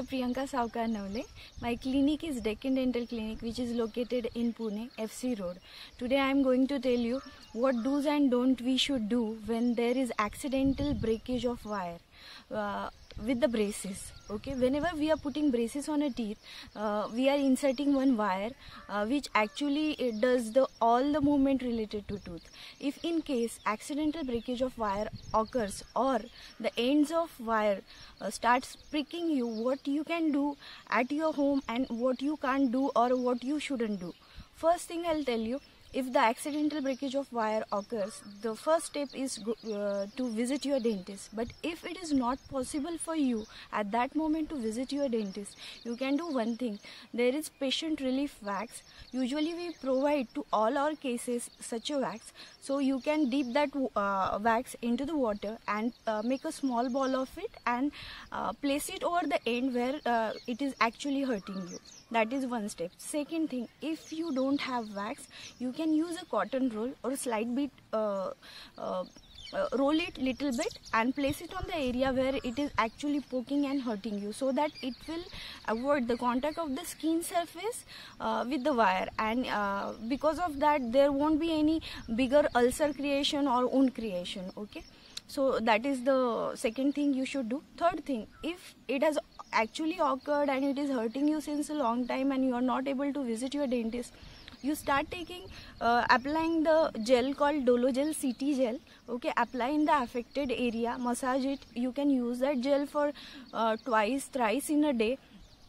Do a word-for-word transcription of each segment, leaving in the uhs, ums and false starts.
Priyanka Saokar Navale. My clinic is Deccan Dental Clinic, which is located in Pune, F C Road. Today I am going to tell you what do's and don't we should do when there is accidental breakage of wire uh, with the braces. Okay, whenever we are putting braces on a teeth, uh, we are inserting one wire uh, which actually it does the all the movement related to tooth. If in case accidental breakage of wire occurs or the ends of wire uh, starts pricking you, what you can do at your home and what you can't do or what you shouldn't do. First thing I'll tell you, if the accidental breakage of wire occurs, the first step is go, uh, to visit your dentist. But if it is not possible for you at that moment to visit your dentist, you can do one thing. There is patient relief wax. Usually we provide to all our cases such a wax. So you can dip that uh, wax into the water and uh, make a small ball of it and uh, place it over the end where uh, it is actually hurting you. That is one step. Second thing, if you don't have wax, you can use a cotton roll or a slight bit, uh, uh, uh, roll it little bit and place it on the area where it is actually poking and hurting you, so that it will avoid the contact of the skin surface uh, with the wire, and uh, because of that there won't be any bigger ulcer creation or wound creation. Okay, so that is the second thing you should do. Third thing, if it has actually occurred and it is hurting you since a long time and you are not able to visit your dentist, you start taking uh, applying the gel called Dolo Gel C T gel. Okay, apply in the affected area, massage it. You can use that gel for uh, twice thrice in a day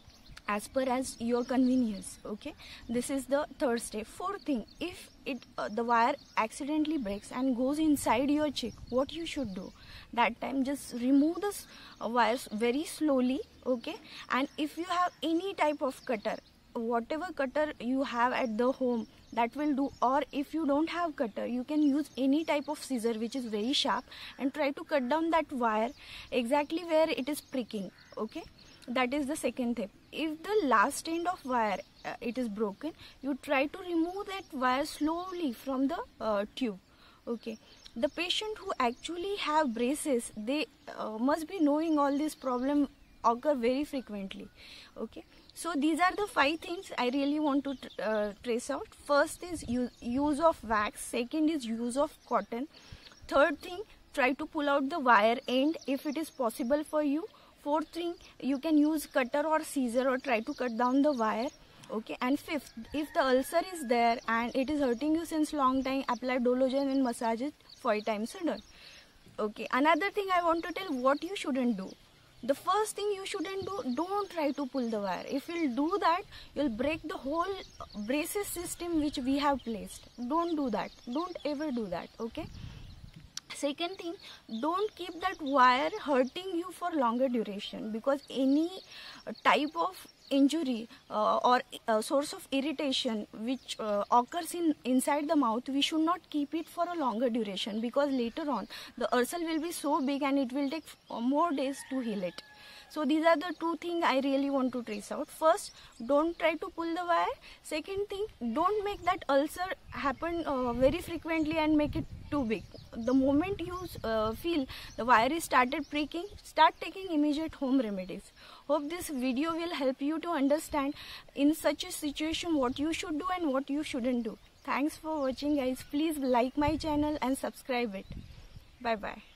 as per as your convenience. Okay, this is the third step. Fourth thing, if it uh, the wire accidentally breaks and goes inside your cheek, what you should do? That time just remove the uh, wires very slowly. Okay, and if you have any type of cutter, whatever cutter you have at the home, that will do. Or if you don't have cutter, you can use any type of scissor which is very sharp and try to cut down that wire exactly where it is pricking. Okay, that is the second step. If the last end of wire uh, it is broken, you try to remove that wire slowly from the uh, tube. Okay, the patient who actually have braces, they uh, must be knowing all this problem occur very frequently. Okay, so these are the five things I really want to uh, trace out. First is use, use of wax. Second is use of cotton. Third thing, try to pull out the wire end if it is possible for you. Fourth thing, you can use cutter or scissor or try to cut down the wire. Okay, and fifth, if the ulcer is there and it is hurting you since long time, apply Dolo Gel and massage it five times a day. Okay, another thing I want to tell, what you shouldn't do. The first thing you shouldn't do, don't try to pull the wire. If you'll do that, you'll break the whole braces system which we have placed. Don't do that. Don't ever do that. Okay. Second thing, don't keep that wire hurting you for longer duration, because any type of injury uh, or uh, source of irritation which uh, occurs in inside the mouth, we should not keep it for a longer duration, because later on the ulcer will be so big and it will take more days to heal it. So these are the two things I really want to trace out. First, don't try to pull the wire. Second thing, don't make that ulcer happen uh, very frequently and make it too big. The moment you uh, feel the wire is started pricking, start taking immediate home remedies. Hope this video will help you to understand in such a situation what you should do and what you shouldn't do. Thanks for watching, guys. Please like my channel and subscribe it. Bye bye.